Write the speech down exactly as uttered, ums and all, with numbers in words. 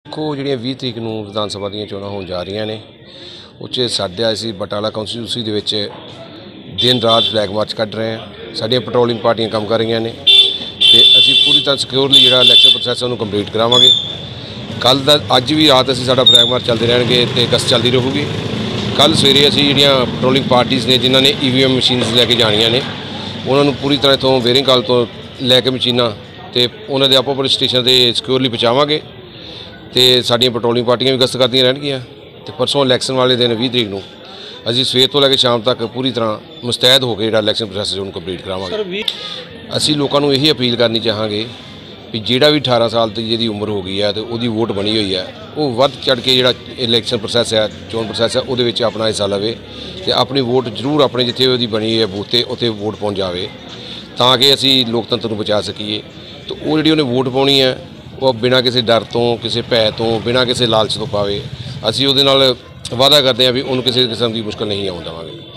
देखो ਜਿਹੜੀਆਂ ਵੀਹ ਤਰੀਕ ਨੂੰ ਵਿਧਾਨ ਸਭਾ ਦੀਆਂ ਚੋਣਾਂ ਹੋਣ ਜਾ ਰਹੀਆਂ ਨੇ ਉਹ 'ਚ ਸਾਡੇ ਅਸੀਂ ਬਟਾਲਾ ਕੌਂਸਟੀਟਿਊਂਸੀ ਦੇ ਵਿੱਚ ਦਿਨ ਰਾਤ ਫਲੈਗ ਮਾਰਚ ਕੱਢ ਰਹੇ ਹਾਂ। ਸਾਡੀਆਂ ਪੈਟਰੋਲਿੰਗ ਪਾਰਟੀਆਂ ਕੰਮ ਕਰ ਰਹੀਆਂ ਨੇ ਤੇ ਅਸੀਂ ਪੂਰੀ ਤਰ੍ਹਾਂ ਸਿਕਿਉਰਲੀ ਜਿਹੜਾ ਇਲੈਕਸ਼ਨ ਪ੍ਰੋਸੈਸ ਉਹਨੂੰ ਕੰਪਲੀਟ ਕਰਾਵਾਂਗੇ। ਕੱਲ੍ਹ ਦਾ ਅੱਜ ਵੀ ਰਾਤ ਅਸੀਂ ਸਾਡਾ ਫਲੈਗ ਮਾਰਚ ਚੱਲਦੇ ਰਹਿਣਗੇ ਤੇ ਗਸ਼ਤ ਚੱਲਦੀ ਰਹੂਗੀ। ਕੱਲ੍ਹ ਸਵੇਰੇ ਅਸੀਂ ਜਿਹੜੀਆਂ ਪੈਟਰੋਲਿੰਗ ਪਾਰਟੀਜ਼ ਨੇ ਜਿਨ੍ਹਾਂ ਨੇ ਈ ਵੀ ਐਮ ਮਸ਼ੀਨਸ ਲੈ ਕੇ ਜਾਣੀਆਂ ਨੇ ਉਹਨਾਂ ਨੂੰ ਪੂਰੀ ਤਰ੍ਹਾਂ ਤੋਂ ਵੇਰਿੰਗ ਕਾਲ ਤੋਂ ਲੈ ਕੇ ਮਸ਼ੀਨਾਂ ਤੇ ਉਹਨਾਂ ਦੇ ਆਪੋ ਆਪਣੇ ਸਟੇਸ਼ਨ 'ਤੇ ਸਿਕਿਉਰਲੀ ਪਹੁੰਚਾਵਾਂਗੇ ਤੇ ਸਾਡੀਆਂ ਪੈਟਰੋਲਿੰਗ ਪਾਰਟੀਆਂ ਵੀ ਗਸ਼ਤ ਕਰਦੀਆਂ ਰਹਿਣਗੀਆਂ। ਤੇ ਪਰਸੋਂ ਇਲੈਕਸ਼ਨ ਵਾਲੇ ਦਿਨ ਵੀਹ ਤਰੀਕ ਨੂੰ ਅਸੀਂ ਸਵੇਰ ਤੋਂ ਲੈ ਕੇ ਸ਼ਾਮ ਤੱਕ ਪੂਰੀ ਤਰ੍ਹਾਂ ਮੁਸਤੈਦ ਹੋ ਕੇ ਜਿਹੜਾ ਇਲੈਕਸ਼ਨ ਪ੍ਰੋਸੈਸ ਉਹਨੂੰ ਕੰਪਲੀਟ ਕਰਾਵਾਂਗੇ। ਅਸੀਂ ਲੋਕਾਂ ਨੂੰ ਇਹੀ ਅਪੀਲ ਕਰਨੀ ਚਾਹਾਂਗੇ ਵੀ ਜਿਹੜਾ ਵੀ ਅਠਾਰਾਂ ਸਾਲ ਦੀ ਜਿਹਦੀ ਉਮਰ ਹੋ ਗਈ ਹੈ ਤੇ ਉਹਦੀ ਵੋਟ ਬਣੀ ਹੋਈ ਹੈ ਉਹ ਵੱਧ ਚੜ੍ਹ ਕੇ ਜਿਹੜਾ ਇਲੈਕਸ਼ਨ ਪ੍ਰੋਸੈਸ ਹੈ ਚੋਣ ਪ੍ਰੋਸੈਸ ਹੈ ਉਹਦੇ ਵਿੱਚ ਆਪਣਾ ਹਿੱਸਾ ਲਵੇ ਤੇ ਆਪਣੀ ਵੋਟ ਜ਼ਰੂਰ ਆਪਣੇ ਜਿੱਥੇ ਉਹਦੀ ਬਣੀ ਹੋਈ ਹੈ ਬੂਥ 'ਤੇ ਉੱਥੇ ਵੋਟ ਪਹੁੰਚਾਵੇ ਤਾਂ ਕਿ ਅਸੀਂ ਲੋਕਤੰਤਰ ਨੂੰ ਬਚਾ ਸਕੀਏ। ਤੇ ਉਹ ਜਿਹੜੀ ਉਹਨੇ ਵੋਟ ਪਾਉਣੀ ਹੈ ਉਹ ਬਿਨਾਂ ਕਿਸੇ ਡਰ ਤੋਂ ਕਿਸੇ ਭੈ ਤੋਂ ਬਿਨਾਂ ਕਿਸੇ ਲਾਲਚ ਤੋਂ ਪਾਵੇ। ਅਸੀਂ ਉਹਦੇ ਨਾਲ ਵਾਅਦਾ ਕਰਦੇ ਹਾਂ ਵੀ ਉਹਨੂੰ ਕਿਸੇ ਕਿਸਮ ਦੀ ਮੁਸ਼ਕਲ ਨਹੀਂ ਆਉਣ ਦੇਵਾਂਗੇ।